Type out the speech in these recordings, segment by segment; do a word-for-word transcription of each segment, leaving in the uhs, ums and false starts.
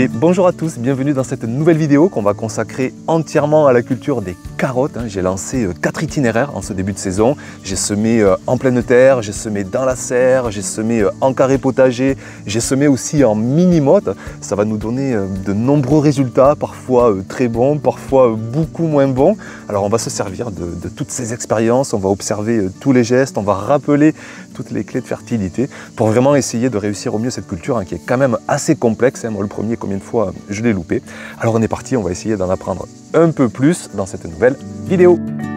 Et bonjour à tous, bienvenue dans cette nouvelle vidéo qu'on va consacrer entièrement à la culture des carottes. J'ai lancé quatre itinéraires en ce début de saison. J'ai semé en pleine terre, j'ai semé dans la serre, j'ai semé en carré potager, j'ai semé aussi en mini-motte. Ça va nous donner de nombreux résultats, parfois très bons, parfois beaucoup moins bons. Alors on va se servir de, de toutes ces expériences, on va observer tous les gestes, on va rappeler toutes les clés de fertilité pour vraiment essayer de réussir au mieux cette culture hein, qui est quand même assez complexe. Hein. Moi le premier, combien de fois je l'ai loupé. Alors on est parti, on va essayer d'en apprendre un peu plus dans cette nouvelle vidéo.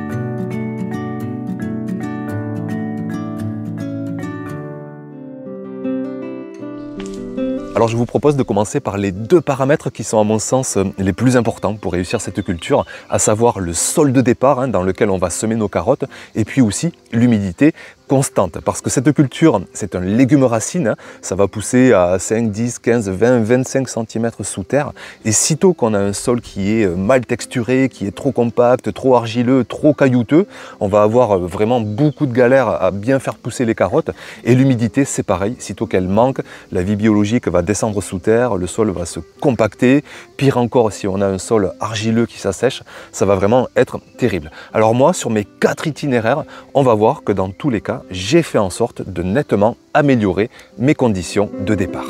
Alors je vous propose de commencer par les deux paramètres qui sont à mon sens les plus importants pour réussir cette culture, à savoir le sol de départ hein, dans lequel on va semer nos carottes et puis aussi l'humidité constante, parce que cette culture c'est un légume racine, hein, ça va pousser à cinq, dix, quinze, vingt, vingt-cinq centimètres sous terre et sitôt qu'on a un sol qui est mal texturé, qui est trop compact, trop argileux, trop caillouteux, on va avoir vraiment beaucoup de galères à bien faire pousser les carottes. Et l'humidité c'est pareil, sitôt qu'elle manque, la vie biologique va descendre sous terre, le sol va se compacter, pire encore si on a un sol argileux qui s'assèche, ça va vraiment être terrible. Alors moi sur mes quatre itinéraires, on va voir que dans tous les cas, j'ai fait en sorte de nettement améliorer mes conditions de départ.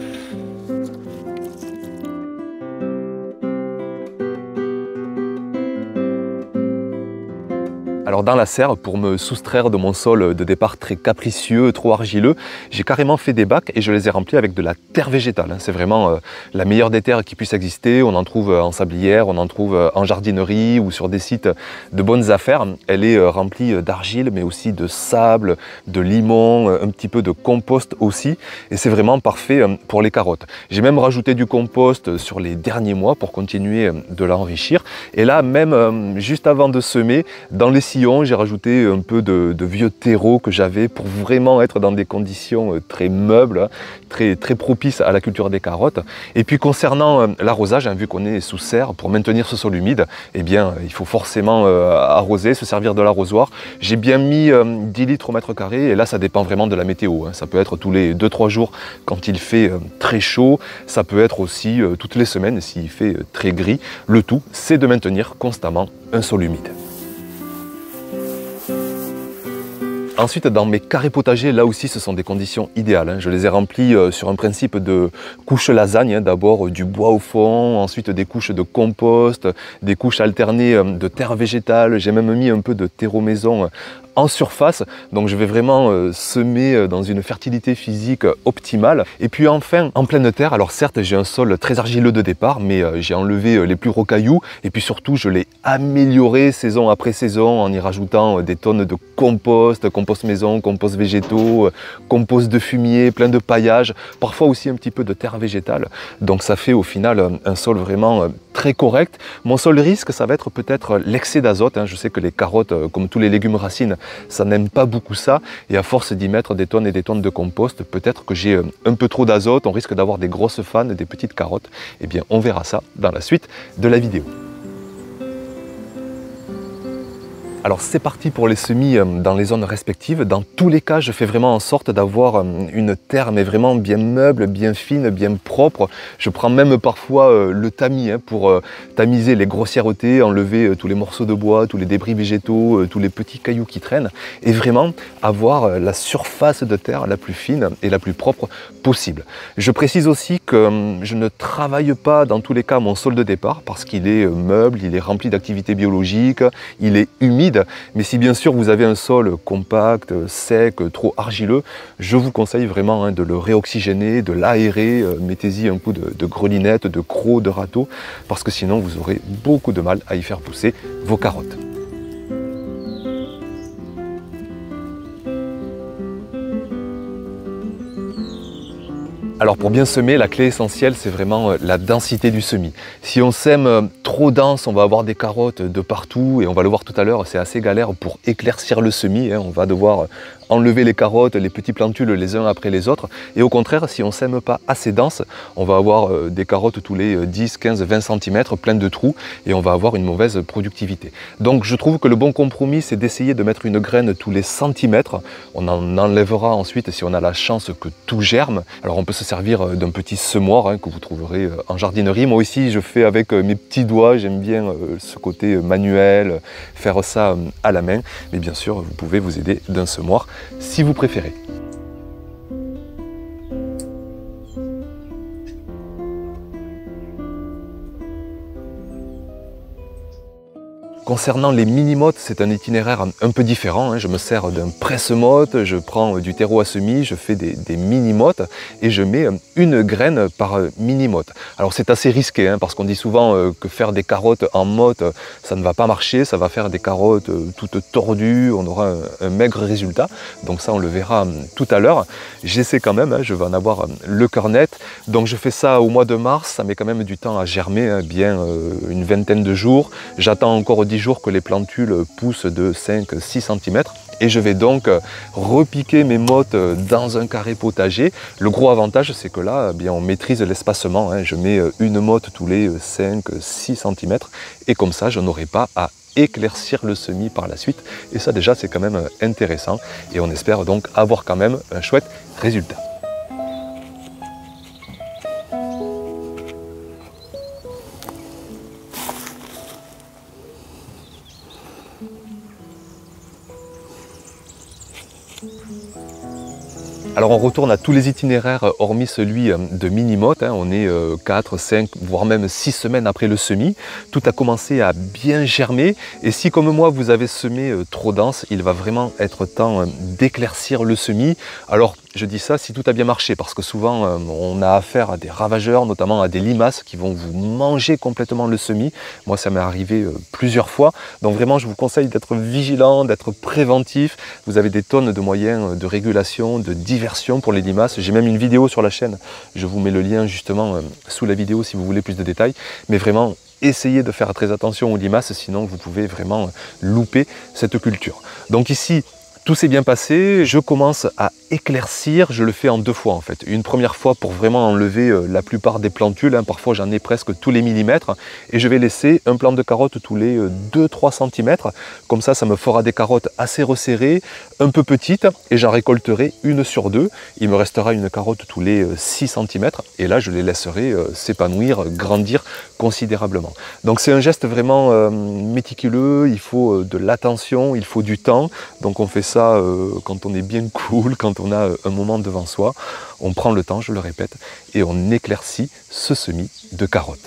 Alors dans la serre, pour me soustraire de mon sol de départ très capricieux, trop argileux, j'ai carrément fait des bacs et je les ai remplis avec de la terre végétale. C'est vraiment euh, la meilleure des terres qui puisse exister. On en trouve en sablière, on en trouve en jardinerie ou sur des sites de bonnes affaires. Elle est euh, remplie d'argile mais aussi de sable, de limon, un petit peu de compost aussi. Et c'est vraiment parfait pour les carottes. J'ai même rajouté du compost sur les derniers mois pour continuer de l'enrichir. Et là, même euh, juste avant de semer, dans les sillons, j'ai rajouté un peu de, de vieux terreau que j'avais pour vraiment être dans des conditions très meubles, très, très propices à la culture des carottes. Et puis concernant l'arrosage, hein, vu qu'on est sous serre, pour maintenir ce sol humide, eh bien, il faut forcément euh, arroser, se servir de l'arrosoir. J'ai bien mis euh, dix litres au mètre carré et là ça dépend vraiment de la météo. Hein. Ça peut être tous les deux trois jours quand il fait euh, très chaud, ça peut être aussi euh, toutes les semaines s'il fait euh, très gris. Le tout, c'est de maintenir constamment un sol humide. Ensuite, dans mes carrés potagers, là aussi, ce sont des conditions idéales. Hein. Je les ai remplis euh, sur un principe de couche lasagne. Hein. D'abord euh, du bois au fond, ensuite des couches de compost, des couches alternées euh, de terre végétale. J'ai même mis un peu de terreau maison euh, en surface. Donc je vais vraiment euh, semer euh, dans une fertilité physique euh, optimale. Et puis enfin, en pleine terre, alors certes, j'ai un sol très argileux de départ, mais euh, j'ai enlevé euh, les plus rocaillous. Et puis surtout, je l'ai amélioré saison après saison en y rajoutant euh, des tonnes de compost, compost maison, compost végétaux, compost de fumier, plein de paillage, parfois aussi un petit peu de terre végétale. Donc ça fait au final un sol vraiment très correct. Mon seul risque, ça va être peut-être l'excès d'azote. Je sais que les carottes, comme tous les légumes racines, ça n'aime pas beaucoup ça. Et à force d'y mettre des tonnes et des tonnes de compost, peut-être que j'ai un peu trop d'azote, on risque d'avoir des grosses fans, des petites carottes. Eh bien, on verra ça dans la suite de la vidéo. Alors c'est parti pour les semis dans les zones respectives. Dans tous les cas, je fais vraiment en sorte d'avoir une terre mais vraiment bien meuble, bien fine, bien propre. Je prends même parfois le tamis pour tamiser les grossièretés, enlever tous les morceaux de bois, tous les débris végétaux, tous les petits cailloux qui traînent et vraiment avoir la surface de terre la plus fine et la plus propre possible. Je précise aussi que je ne travaille pas dans tous les cas mon sol de départ parce qu'il est meuble, il est rempli d'activités biologiques, il est humide. Mais si bien sûr vous avez un sol compact, sec, trop argileux, je vous conseille vraiment hein, de le réoxygéner, de l'aérer, euh, mettez-y un coup de, de grelinette, de crocs, de râteau, parce que sinon vous aurez beaucoup de mal à y faire pousser vos carottes. Alors pour bien semer, la clé essentielle, c'est vraiment la densité du semis. Si on sème trop dense, on va avoir des carottes de partout et on va le voir tout à l'heure, c'est assez galère pour éclaircir le semis, hein. On va devoir enlever les carottes, les petits plantules les uns après les autres. Et au contraire, si on ne sème pas assez dense, on va avoir des carottes tous les dix, quinze, vingt centimètres, plein de trous, et on va avoir une mauvaise productivité. Donc je trouve que le bon compromis, c'est d'essayer de mettre une graine tous les centimètres. On en enlèvera ensuite si on a la chance que tout germe. Alors on peut se servir d'un petit semoir hein, que vous trouverez en jardinerie. Moi aussi, je fais avec mes petits doigts, j'aime bien ce côté manuel, faire ça à la main. Mais bien sûr, vous pouvez vous aider d'un semoir si vous préférez. Concernant les mini-mottes, c'est un itinéraire un peu différent, hein. Je me sers d'un presse-motte, je prends du terreau à semis, je fais des, des mini-mottes et je mets une graine par mini-motte. Alors c'est assez risqué hein, parce qu'on dit souvent que faire des carottes en motte, ça ne va pas marcher, ça va faire des carottes toutes tordues, on aura un, un maigre résultat. Donc ça on le verra tout à l'heure. J'essaie quand même, hein, je vais en avoir le cœur net. Donc je fais ça au mois de mars, ça met quand même du temps à germer, hein, bien euh, une vingtaine de jours. J'attends encore dix jours que les plantules poussent de cinq à six centimètres et je vais donc repiquer mes mottes dans un carré potager. Le gros avantage c'est que là eh bien, on maîtrise l'espacement, hein. Je mets une motte tous les cinq à six centimètres et comme ça je n'aurai pas à éclaircir le semis par la suite et ça déjà c'est quand même intéressant et on espère donc avoir quand même un chouette résultat. Alors on retourne à tous les itinéraires hormis celui de mini-motte, hein. On est quatre, cinq, voire même six semaines après le semis. Tout a commencé à bien germer et si comme moi vous avez semé trop dense, il va vraiment être temps d'éclaircir le semis. Alors je dis ça si tout a bien marché parce que souvent on a affaire à des ravageurs, notamment à des limaces qui vont vous manger complètement le semis. Moi ça m'est arrivé plusieurs fois, donc vraiment je vous conseille d'être vigilant, d'être préventif. Vous avez des tonnes de moyens de régulation, de diversion pour les limaces. J'ai même une vidéo sur la chaîne, je vous mets le lien justement sous la vidéo si vous voulez plus de détails, mais vraiment essayez de faire très attention aux limaces, sinon vous pouvez vraiment louper cette culture. Donc ici, tout s'est bien passé, je commence à éclaircir, je le fais en deux fois en fait. Une première fois pour vraiment enlever la plupart des plantules, hein. Parfois j'en ai presque tous les millimètres, et je vais laisser un plant de carottes tous les deux à trois centimètres. Comme ça, ça me fera des carottes assez resserrées, un peu petites, et j'en récolterai une sur deux. Il me restera une carotte tous les six centimètres, et là je les laisserai s'épanouir, grandir considérablement. Donc c'est un geste vraiment euh, méticuleux, il faut de l'attention, il faut du temps, donc on fait ça euh, quand on est bien cool, quand on a un moment devant soi, on prend le temps, je le répète, et on éclaircit ce semis de carottes.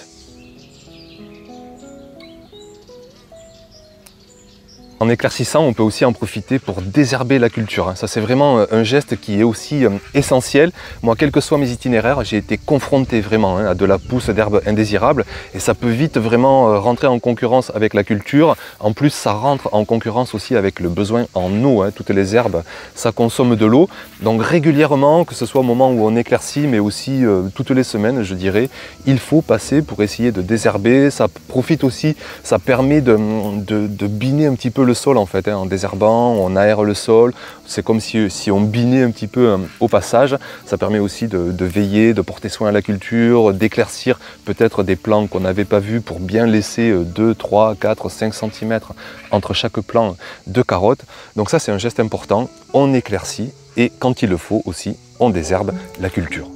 En éclaircissant, on peut aussi en profiter pour désherber la culture. Ça, c'est vraiment un geste qui est aussi essentiel. Moi, quels que soient mes itinéraires, j'ai été confronté vraiment à de la pousse d'herbes indésirables et ça peut vite vraiment rentrer en concurrence avec la culture. En plus, ça rentre en concurrence aussi avec le besoin en eau. Toutes les herbes, ça consomme de l'eau. Donc régulièrement, que ce soit au moment où on éclaircit, mais aussi toutes les semaines, je dirais, il faut passer pour essayer de désherber. Ça profite aussi, ça permet de, de, de biner un petit peu le sol en fait, hein, en désherbant, on aère le sol, c'est comme si, si on binait un petit peu hein, au passage. Ça permet aussi de, de veiller, de porter soin à la culture, d'éclaircir peut-être des plants qu'on n'avait pas vus pour bien laisser deux, trois, quatre, cinq centimètres entre chaque plant de carottes. Donc ça c'est un geste important, on éclaircit et quand il le faut aussi, on désherbe la culture.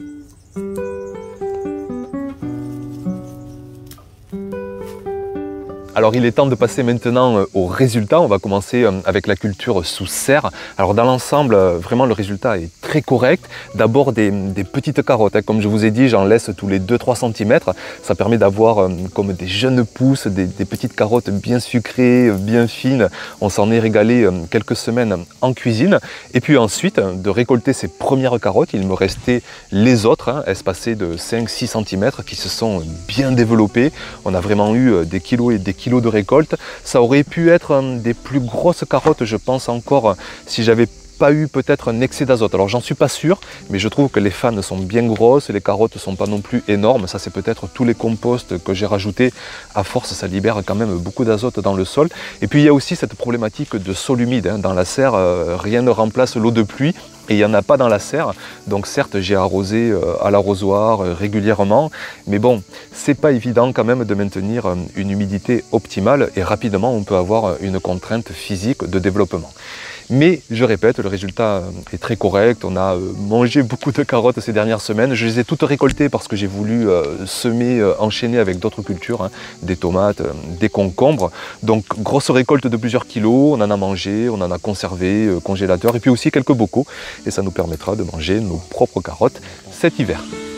Alors il est temps de passer maintenant au résultat. On va commencer avec la culture sous serre. Alors dans l'ensemble, vraiment le résultat est très correct. D'abord des, des petites carottes. Comme je vous ai dit, j'en laisse tous les deux à trois centimètres. Ça permet d'avoir comme des jeunes pousses, des, des petites carottes bien sucrées, bien fines. On s'en est régalé quelques semaines en cuisine. Et puis ensuite, de récolter ces premières carottes, il me restait les autres, hein, espacées de cinq à six centimètres, qui se sont bien développées. On a vraiment eu des kilos et des kilos de récolte. Ça aurait pu être des plus grosses carottes, je pense encore, si j'avais pas eu peut-être un excès d'azote. Alors j'en suis pas sûr, mais je trouve que les fanes sont bien grosses, les carottes sont pas non plus énormes. Ça c'est peut-être tous les composts que j'ai rajoutés. À force, ça libère quand même beaucoup d'azote dans le sol. Et puis il y a aussi cette problématique de sol humide. Hein. Dans la serre, euh, rien ne remplace l'eau de pluie. Et il n'y en a pas dans la serre, donc certes j'ai arrosé euh, à l'arrosoir euh, régulièrement, mais bon, c'est pas évident quand même de maintenir euh, une humidité optimale et rapidement on peut avoir une contrainte physique de développement. Mais je répète, le résultat est très correct, on a mangé beaucoup de carottes ces dernières semaines, je les ai toutes récoltées parce que j'ai voulu euh, semer, euh, enchaîner avec d'autres cultures, hein, des tomates, euh, des concombres. Donc grosse récolte de plusieurs kilos, on en a mangé, on en a conservé, euh, congélateur, et puis aussi quelques bocaux, et ça nous permettra de manger nos propres carottes cet hiver.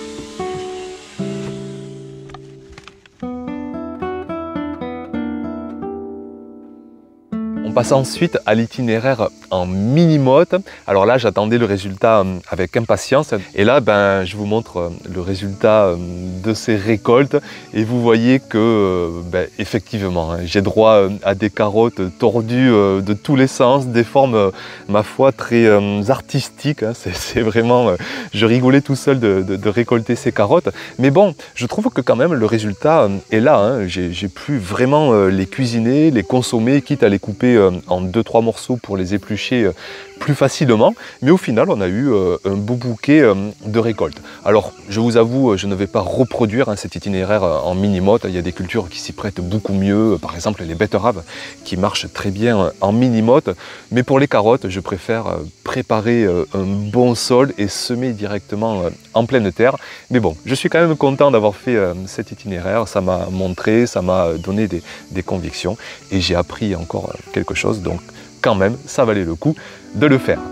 On passe ensuite à l'itinéraire en mini-motte. Alors là, j'attendais le résultat avec impatience. Et là, ben, je vous montre le résultat de ces récoltes. Et vous voyez que, ben, effectivement, j'ai droit à des carottes tordues de tous les sens, des formes, ma foi, très artistiques. C'est vraiment... Je rigolais tout seul de, de, de récolter ces carottes. Mais bon, je trouve que quand même, le résultat est là. Hein. J'ai pu vraiment les cuisiner, les consommer, quitte à les couper en deux trois morceaux pour les éplucher plus facilement, mais au final on a eu un beau bouquet de récoltes. Alors je vous avoue, je ne vais pas reproduire hein, cet itinéraire en mini-motte, il y a des cultures qui s'y prêtent beaucoup mieux, par exemple les betteraves qui marchent très bien en mini-motte, mais pour les carottes je préfère préparer un bon sol et semer directement en pleine terre. Mais bon, je suis quand même content d'avoir fait cet itinéraire, ça m'a montré, ça m'a donné des, des convictions et j'ai appris encore quelque chose, donc quand même ça valait le coup de le faire.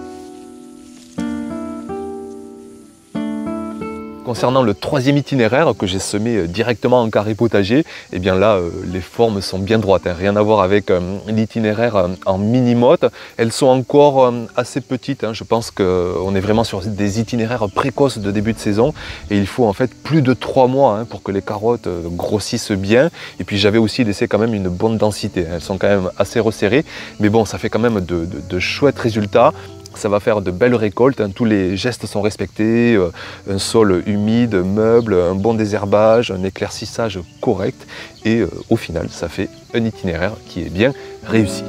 Concernant le troisième itinéraire que j'ai semé directement en carré potager, et eh bien là euh, les formes sont bien droites, hein, rien à voir avec euh, l'itinéraire euh, en mini-motte. Elles sont encore euh, assez petites, hein, je pense qu'on est vraiment sur des itinéraires précoces de début de saison et il faut en fait plus de trois mois hein, pour que les carottes euh, grossissent bien. Et puis j'avais aussi laissé quand même une bonne densité, elles sont quand même assez resserrées, mais bon ça fait quand même de, de, de chouettes résultats. Ça va faire de belles récoltes, hein. Tous les gestes sont respectés, euh, un sol humide, meuble, un bon désherbage, un éclaircissage correct et euh, au final ça fait un itinéraire qui est bien réussi.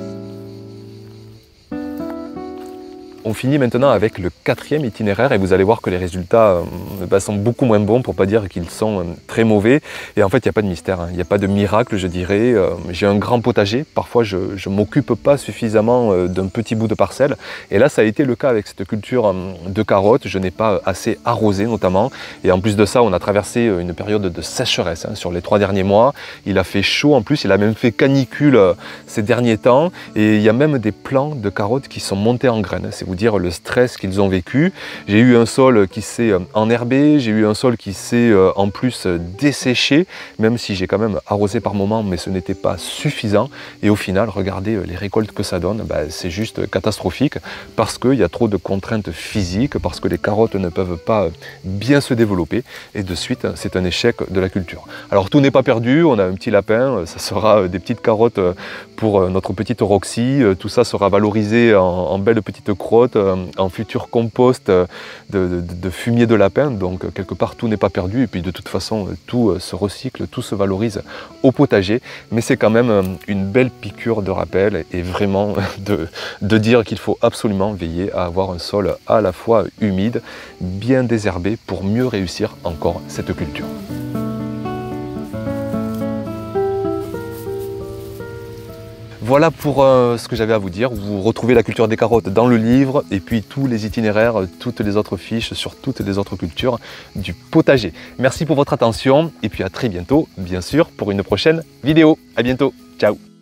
On finit maintenant avec le quatrième itinéraire et vous allez voir que les résultats euh, bah, sont beaucoup moins bons, pour pas dire qu'ils sont euh, très mauvais. Et en fait, il n'y a pas de mystère, hein. Il n'y a pas de miracle, je dirais. Euh, J'ai un grand potager, parfois je ne m'occupe pas suffisamment euh, d'un petit bout de parcelle. Et là, ça a été le cas avec cette culture euh, de carottes. Je n'ai pas assez arrosé notamment. Et en plus de ça, on a traversé une période de sécheresse hein, sur les trois derniers mois. Il a fait chaud en plus, il a même fait canicule euh, ces derniers temps. Et il y a même des plants de carottes qui sont montés en graines. C'est vous dire le stress qu'ils ont vécu. J'ai eu un sol qui s'est enherbé, j'ai eu un sol qui s'est en plus desséché, même si j'ai quand même arrosé par moment, mais ce n'était pas suffisant. Et au final, regardez les récoltes que ça donne, bah, c'est juste catastrophique parce qu'il y a trop de contraintes physiques, parce que les carottes ne peuvent pas bien se développer et de suite, c'est un échec de la culture. Alors tout n'est pas perdu, on a un petit lapin, ça sera des petites carottes pour notre petite Roxy, tout ça sera valorisé en, en belles petites crottes, en futur compost de, de, de fumier de lapin, donc quelque part tout n'est pas perdu et puis de toute façon tout se recycle, tout se valorise au potager, mais c'est quand même une belle piqûre de rappel et vraiment de, de dire qu'il faut absolument veiller à avoir un sol à la fois humide, bien désherbé pour mieux réussir encore cette culture. Voilà pour euh, ce que j'avais à vous dire. Vous retrouvez la culture des carottes dans le livre et puis tous les itinéraires, toutes les autres fiches sur toutes les autres cultures du potager. Merci pour votre attention et puis à très bientôt, bien sûr, pour une prochaine vidéo. À bientôt. Ciao.